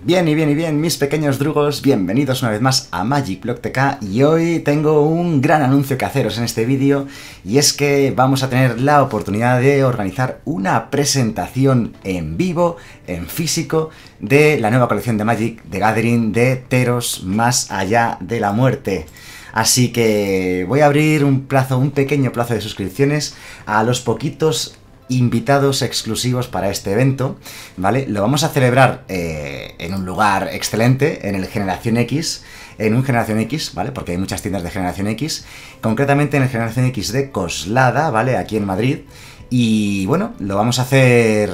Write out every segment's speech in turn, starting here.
Bien, mis pequeños drugos, bienvenidos una vez más a Magic Block TK y hoy tengo un gran anuncio que haceros en este vídeo y es que vamos a tener la oportunidad de organizar una presentación en vivo, en físico, de la nueva colección de Magic The Gathering de Teros Más Allá de la Muerte. Así que voy a abrir un pequeño plazo de suscripciones a los poquitos invitados exclusivos para este evento, ¿vale? Lo vamos a celebrar en un lugar excelente, en el Generación X, ¿vale? Porque hay muchas tiendas de Generación X, concretamente en el Generación X de Coslada, ¿vale? Aquí en Madrid. Y bueno, lo vamos a hacer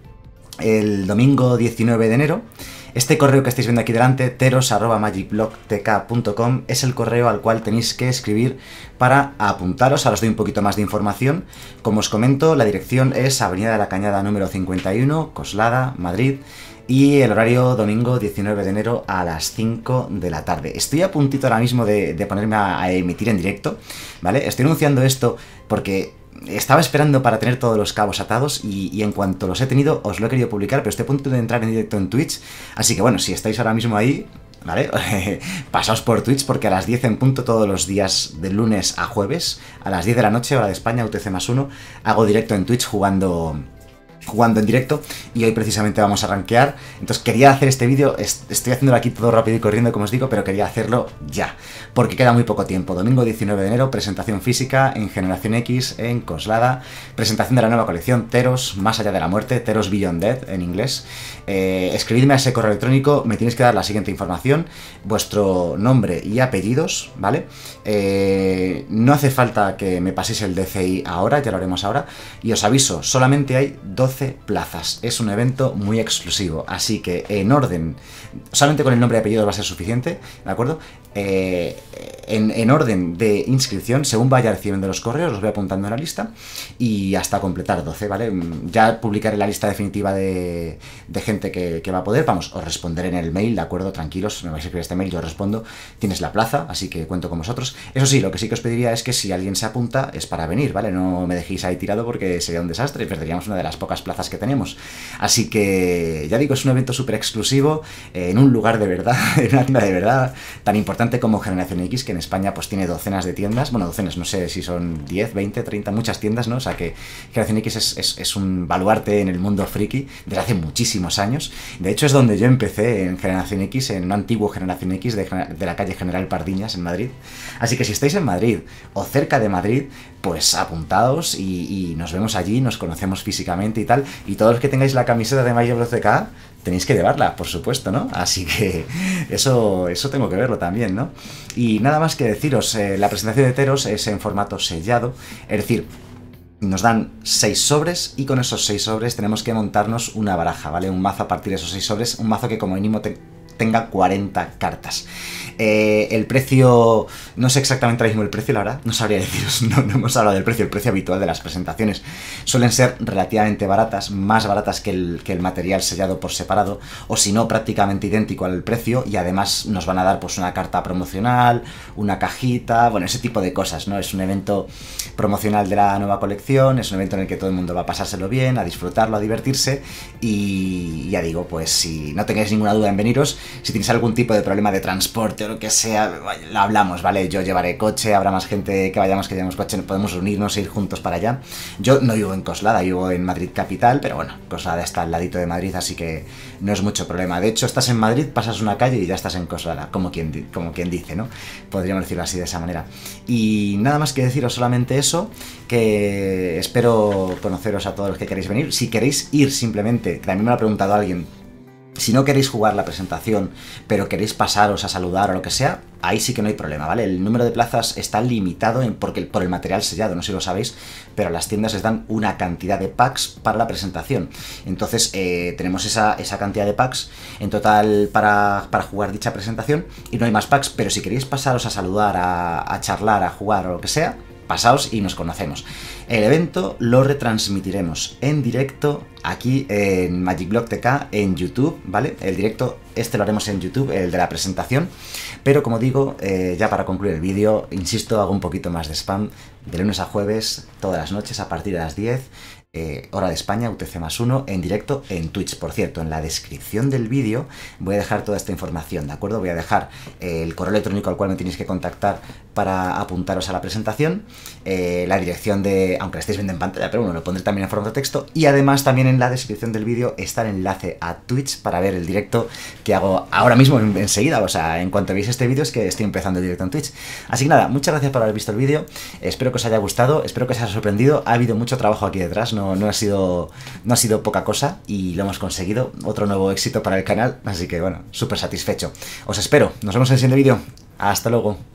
el domingo 19 de enero. Este correo que estáis viendo aquí delante, teros@magicblocktk.com, es el correo al cual tenéis que escribir para apuntaros. Ahora os doy un poquito más de información. Como os comento, la dirección es Avenida de la Cañada número 51, Coslada, Madrid. Y el horario domingo 19 de enero a las 5 de la tarde. Estoy a puntito ahora mismo de ponerme a emitir en directo, ¿vale? Estoy anunciando esto porque estaba esperando para tener todos los cabos atados y en cuanto los he tenido os lo he querido publicar, pero estoy a punto de entrar en directo en Twitch. Así que bueno, si estáis ahora mismo ahí, ¿vale? Pasaos por Twitch porque a las 10 en punto todos los días de lunes a jueves, a las 10 de la noche, hora de España, UTC+1, hago directo en Twitch jugando en directo y hoy precisamente vamos a rankear. Entonces quería hacer este vídeo, estoy haciéndolo aquí todo rápido y corriendo como os digo, pero quería hacerlo ya, porque queda muy poco tiempo. Domingo 19 de enero, presentación física en Generación X, en Coslada, presentación de la nueva colección Teros Más Allá de la Muerte, Teros Beyond Death en inglés. Escribidme a ese correo electrónico, me tienes que dar la siguiente información, vuestro nombre y apellidos, ¿vale? No hace falta que me paséis el DCI ahora, ya lo haremos ahora, y os aviso, solamente hay 12 plazas, es un evento muy exclusivo, así que en orden, solamente con el nombre y apellido va a ser suficiente, ¿de acuerdo? En orden de inscripción, según vaya recibiendo los correos, los voy apuntando en la lista y hasta completar 12, ¿vale? Ya publicaré la lista definitiva de gente que va a poder, vamos, os responderé en el mail, ¿de acuerdo? Tranquilos, me vais a escribir este mail, yo os respondo, tienes la plaza, así que cuento con vosotros. Eso sí, lo que sí que os pediría es que si alguien se apunta, es para venir, ¿vale? No me dejéis ahí tirado porque sería un desastre y perderíamos una de las pocas plazas que tenemos. Así que, ya digo, es un evento súper exclusivo, en un lugar de verdad, en una tienda de verdad, tan importante como Generación X, que en España pues tiene docenas de tiendas, bueno, docenas, no sé si son 10, 20, 30, muchas tiendas, ¿no? O sea que Generación X es un baluarte en el mundo friki desde hace muchísimos años. De hecho es donde yo empecé en Generación X, en un antiguo Generación X de la calle General Pardiñas en Madrid. Así que si estáis en Madrid o cerca de Madrid, pues apuntaos y nos vemos allí, nos conocemos físicamente y tal, y todos los que tengáis la camiseta de Magic Block TK tenéis que llevarla, por supuesto, ¿no? Así que eso tengo que verlo también, ¿no? Y nada más que deciros, la presentación de Teros es en formato sellado, es decir, nos dan 6 sobres y con esos 6 sobres tenemos que montarnos una baraja, ¿vale? Un mazo a partir de esos 6 sobres, un mazo que como mínimo tenga 40 cartas. El precio, no sé exactamente ahora mismo el precio, la verdad, no sabría deciros, no hemos hablado del precio, el precio habitual de las presentaciones suelen ser relativamente baratas, más baratas que el material sellado por separado, o si no, prácticamente idéntico al precio, y además nos van a dar pues una carta promocional, una cajita, bueno, ese tipo de cosas, ¿no? Es un evento promocional de la nueva colección, es un evento en el que todo el mundo va a pasárselo bien, a disfrutarlo, a divertirse, y ya digo, pues si no tengáis ninguna duda en veniros, si tenéis algún tipo de problema de transporte o lo que sea, lo hablamos, ¿vale? Yo llevaré coche, habrá más gente que vayamos coche, podemos unirnos e ir juntos para allá. Yo no vivo en Coslada, vivo en Madrid capital, pero bueno, Coslada está al ladito de Madrid, así que no es mucho problema. De hecho, estás en Madrid, pasas una calle y ya estás en Coslada, como quien dice, ¿no? Podríamos decirlo así, de esa manera. Y nada más que deciros solamente eso, que espero conoceros a todos los que queréis venir. Si queréis ir simplemente, que también me lo ha preguntado alguien, si no queréis jugar la presentación, pero queréis pasaros a saludar o lo que sea, ahí sí que no hay problema, ¿vale? El número de plazas está limitado por el material sellado, no sé si lo sabéis, pero las tiendas les dan una cantidad de packs para la presentación. Entonces tenemos esa cantidad de packs en total para jugar dicha presentación y no hay más packs, pero si queréis pasaros a saludar, a charlar, a jugar o lo que sea, pasaos y nos conocemos. El evento lo retransmitiremos en directo aquí en Magic Block TK en YouTube, ¿vale? El directo lo haremos en YouTube, el de la presentación, pero como digo, ya para concluir el vídeo, insisto, hago un poquito más de spam de lunes a jueves, todas las noches a partir de las 10, hora de España, UTC+1, en directo en Twitch. Por cierto, en la descripción del vídeo voy a dejar toda esta información, ¿de acuerdo? Voy a dejar el correo electrónico al cual me tenéis que contactar para apuntaros a la presentación, la dirección de, aunque la estéis viendo en pantalla, pero bueno, lo pondré también en formato de texto, y además también en la descripción del vídeo está el enlace a Twitch para ver el directo que hago ahora mismo, enseguida, o sea, en cuanto veáis este vídeo es que estoy empezando el directo en Twitch. Así que nada, muchas gracias por haber visto el vídeo, espero que os haya gustado, espero que os haya sorprendido, ha habido mucho trabajo aquí detrás, no ha sido poca cosa y lo hemos conseguido, otro nuevo éxito para el canal, así que bueno, súper satisfecho. Os espero, nos vemos en el siguiente vídeo, hasta luego.